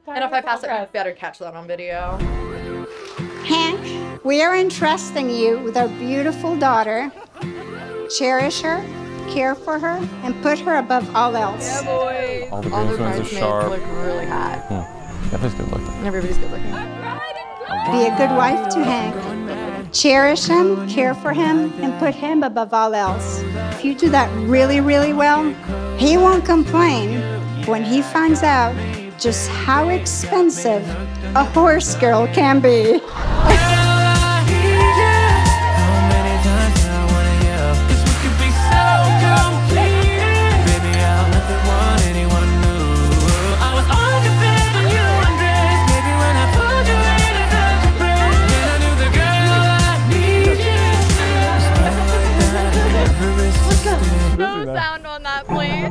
And if I pass it, you better catch that on video. Hank, we are entrusting you with our beautiful daughter. Cherish her, care for her, and put her above all else. Yeah, boys. All the All the groomsmen are bridesmaids sharp. look really hot. Everybody's good looking. Everybody's good looking. Be a good wife to Hank. Cherish him, care for him, and put him above all else. If you do that really, really well, he won't complain when he finds out just how expensive a horse girl can be. No sound on that, please.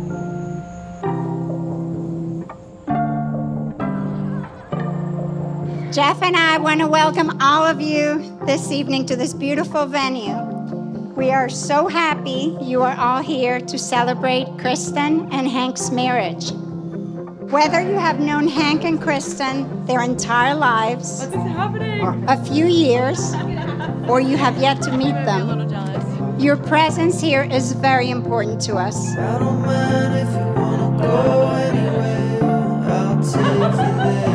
Jeff and I want to welcome all of you this evening to this beautiful venue. We are so happy you are all here to celebrate Kristen and Hank's marriage. Whether you have known Hank and Kristen their entire lives, or a few years, or you have yet to meet them, your presence here is very important to us. I don't mind if you wanna go anywhere. I'll take you there.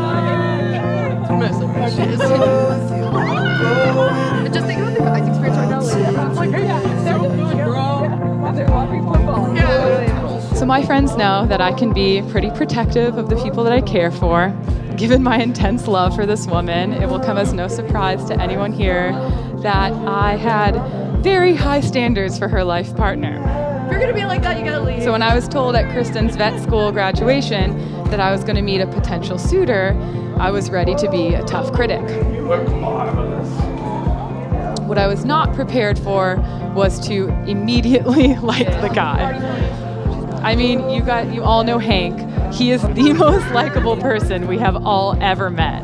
Just think about the guys' experience right now. Everyone's like, hey, they're good, bro. And they're watching football. Yeah. So my friends know that I can be pretty protective of the people that I care for. Given my intense love for this woman, it will come as no surprise to anyone here that I had very high standards for her life partner. If you're gonna be like that, you gotta leave. So when I was told at Kristen's vet school graduation that I was gonna meet a potential suitor, I was ready to be a tough critic. What I was not prepared for was to immediately like the guy. I mean, you all know Hank. He is the most likable person we have all ever met.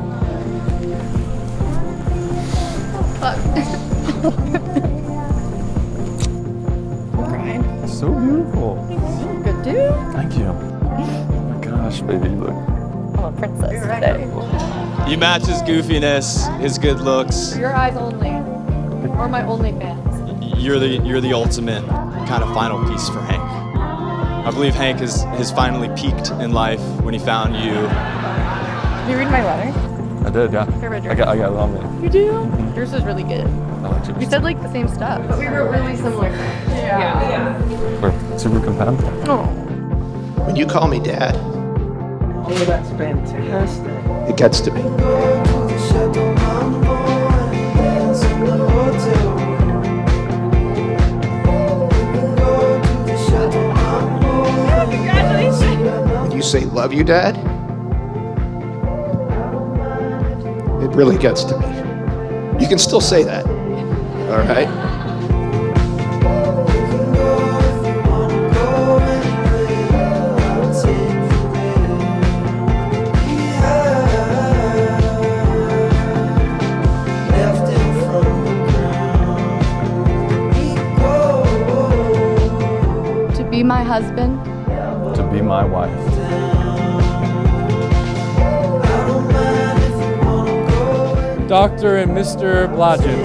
So beautiful. Good dude. Thank you. Oh my gosh, baby, look. I'm a princess today. You match his goofiness, his good looks. For your eyes only. Or my only fans. You're the ultimate kind of final piece for Hank. I believe Hank has finally peaked in life when he found you. Did you read my letter? I did, yeah. I read yours. I got it on me. You do? Yours is really good. I like We yours. said like the same stuff, but we wrote really similar. Yeah. We're super compatible. Oh. When you call me dad, Oh, that's fantastic. it gets to me. When you say love you, Dad, it really gets to me. You can still say that, all right? To be my husband. To be my wife. Dr. and Mr. Blodgett.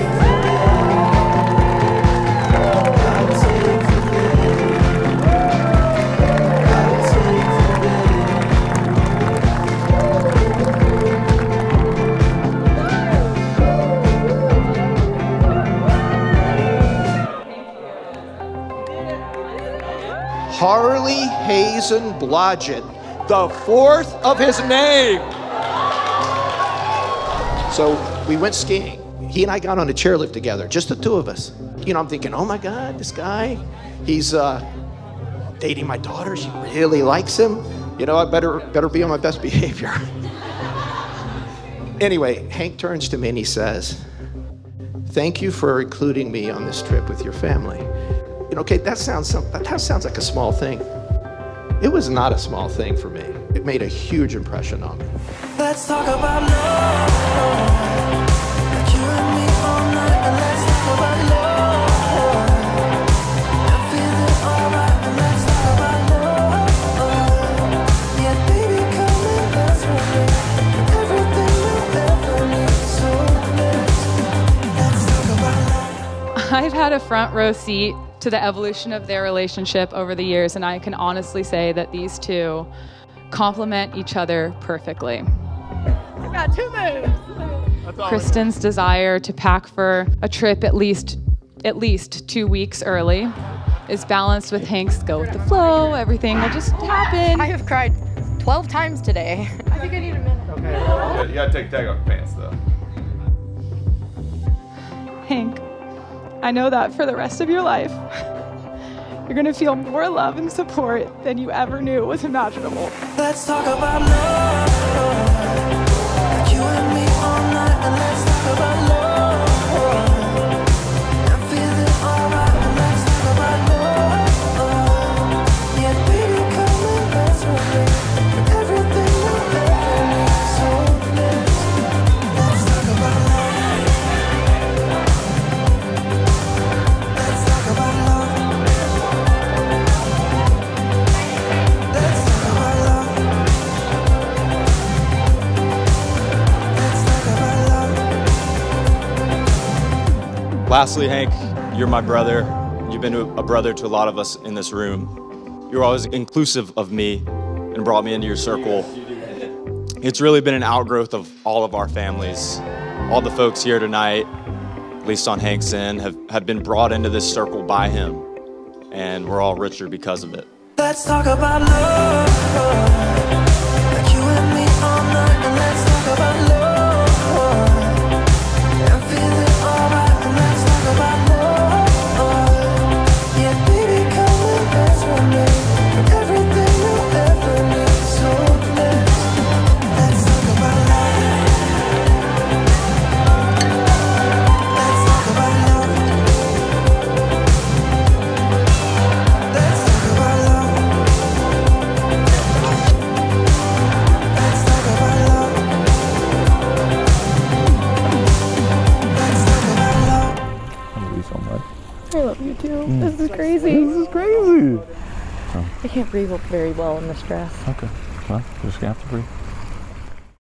Harley Hazen Blodgett, the fourth of his name. So we went skiing. He and I got on a chairlift together, just the two of us. You know, I'm thinking, oh my God, this guy, he's dating my daughter. She really likes him. You know, I better be on my best behavior. Anyway, Hank turns to me and he says, thank you for including me on this trip with your family. You know, okay, that sounds like a small thing. It was not a small thing for me. It made a huge impression on me. Let's talk about love. You and me all night, and let's talk about love. I'm feeling alright, and let's talk about love. Yeah, baby, come and let's had a front row seat to the evolution of their relationship over the years, and I can honestly say that these two complement each other perfectly. I got 2 moves. Kristen's desire to pack for a trip at least 2 weeks early is balanced with Hank's go with the flow. Everything will just happen. I have cried 12 times today. I think I need a minute. Okay. You gotta take off your pants though. Hank, I know that for the rest of your life, you're gonna feel more love and support than you ever knew was imaginable. Let's talk about love. You and me all night, and let's talk about love. I'm feeling alright, and let's talk about love. Yeah, baby, come and dance with me. Everything you ever need, so let's talk about love. Let's talk about love. Let's talk about love. Let's talk about love. Lastly, Hank, you're my brother. You've been a brother to a lot of us in this room. You're always inclusive of me and brought me into your circle. It's really been an outgrowth of all of our families. All the folks here tonight, at least on Hank's end, have been brought into this circle by him, and we're all richer because of it. Let's talk about love. You and me all night, and let's talk about love. I'm feeling alright, and let's talk about love. Yeah, baby, come and dance with me. Everything you ever need, so let's talk about love. Let's talk about love. Let's talk about love. Let's talk about love. Let's talk about love. I love you so much. I love you too. This is crazy. This is crazy. I can't breathe very well in this dress. Okay. Well, you're just gonna have to breathe.